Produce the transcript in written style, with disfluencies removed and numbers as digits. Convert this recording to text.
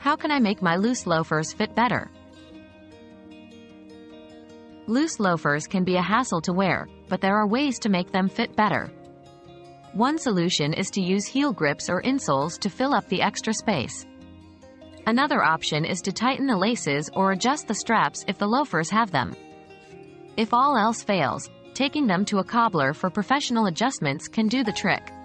How can I make my loose loafers fit better? Loose loafers can be a hassle to wear, but there are ways to make them fit better. One solution is to use heel grips or insoles to fill up the extra space. Another option is to tighten the laces or adjust the straps if the loafers have them. If all else fails, taking them to a cobbler for professional adjustments can do the trick.